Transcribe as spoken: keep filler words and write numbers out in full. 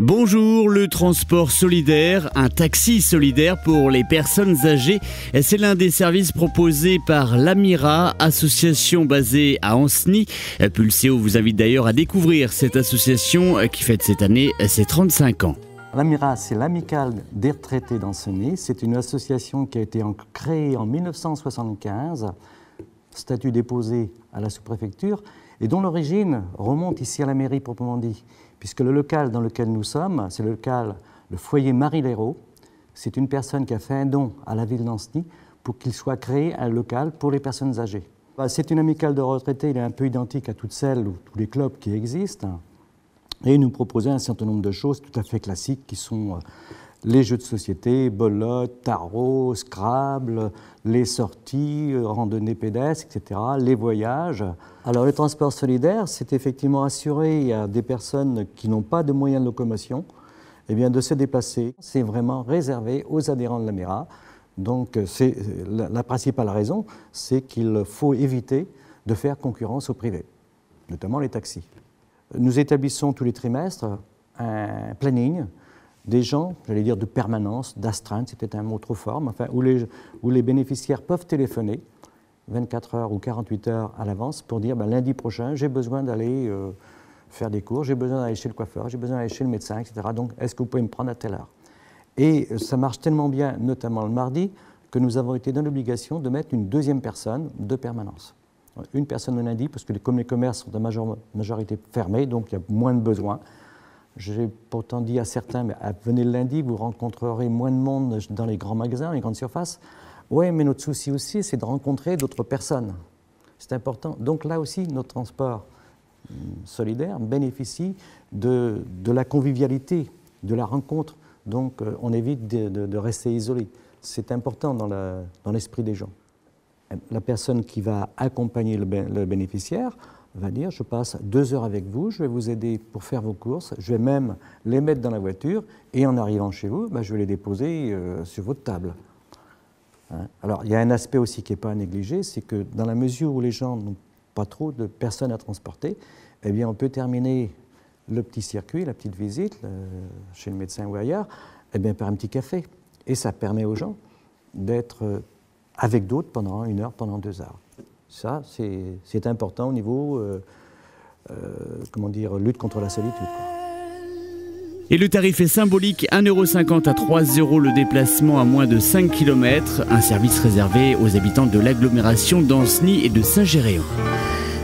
Bonjour, le transport solidaire, un taxi solidaire pour les personnes âgées. C'est l'un des services proposés par l'Amira, association basée à Ancenis. Pulseo vous invite d'ailleurs à découvrir cette association qui fête cette année ses trente-cinq ans. L'Amira, c'est l'Amicale des retraités d'Ancenis. C'est une association qui a été créée en mille neuf cent soixante-quinze, statut déposé à la sous-préfecture, et dont l'origine remonte ici à la mairie proprement dit, puisque le local dans lequel nous sommes, c'est le local, le foyer Marie-Léraud. C'est une personne qui a fait un don à la ville d'Ancenis pour qu'il soit créé un local pour les personnes âgées. C'est une amicale de retraités, il est un peu identique à toutes celles ou tous les clubs qui existent. Et nous proposons un certain nombre de choses tout à fait classiques qui sont les jeux de société, belote, tarot, Scrabble, les sorties, randonnées pédestres, et cetera, les voyages. Alors le transport solidaire, c'est effectivement assurer à des personnes qui n'ont pas de moyens de locomotion eh bien, de se déplacer. C'est vraiment réservé aux adhérents de l'Amira. Donc c'est, la, la principale raison, c'est qu'il faut éviter de faire concurrence au privé, notamment les taxis. Nous établissons tous les trimestres un planning des gens, j'allais dire de permanence, d'astreinte, c'est peut-être un mot trop fort, mais enfin, où les, où les bénéficiaires peuvent téléphoner vingt-quatre heures ou quarante-huit heures à l'avance pour dire ben, lundi prochain, j'ai besoin d'aller euh, faire des cours, j'ai besoin d'aller chez le coiffeur, j'ai besoin d'aller chez le médecin, et cetera. Donc, est-ce que vous pouvez me prendre à telle heure? Et ça marche tellement bien, notamment le mardi, que nous avons été dans l'obligation de mettre une deuxième personne de permanence. Une personne le lundi, parce que comme les commerces sont en major, majorité fermés, donc il y a moins de besoins. J'ai pourtant dit à certains, mais venez le lundi, vous rencontrerez moins de monde dans les grands magasins, les grandes surfaces. Oui, mais notre souci aussi, c'est de rencontrer d'autres personnes. C'est important. Donc là aussi, notre transport solidaire bénéficie de, de la convivialité, de la rencontre. Donc on évite de, de, de rester isolé. C'est important dans, la, dans l'esprit des gens. La personne qui va accompagner le, bé, le bénéficiaire va dire, je passe deux heures avec vous, je vais vous aider pour faire vos courses, je vais même les mettre dans la voiture, et en arrivant chez vous, ben, je vais les déposer euh, sur votre table. Hein? Alors, il y a un aspect aussi qui n'est pas à négliger, c'est que dans la mesure où les gens n'ont pas trop de personnes à transporter, eh bien, on peut terminer le petit circuit, la petite visite, le, chez le médecin ou ailleurs, eh bien, par un petit café. Et ça permet aux gens d'être avec d'autres pendant une heure, pendant deux heures. Ça, c'est, c'est important au niveau, euh, euh, comment dire, lutte contre la solitude, quoi. Et le tarif est symbolique, un euro cinquante à trois euros le déplacement à moins de cinq kilomètres, un service réservé aux habitants de l'agglomération d'Ancenis et de Saint-Géréon.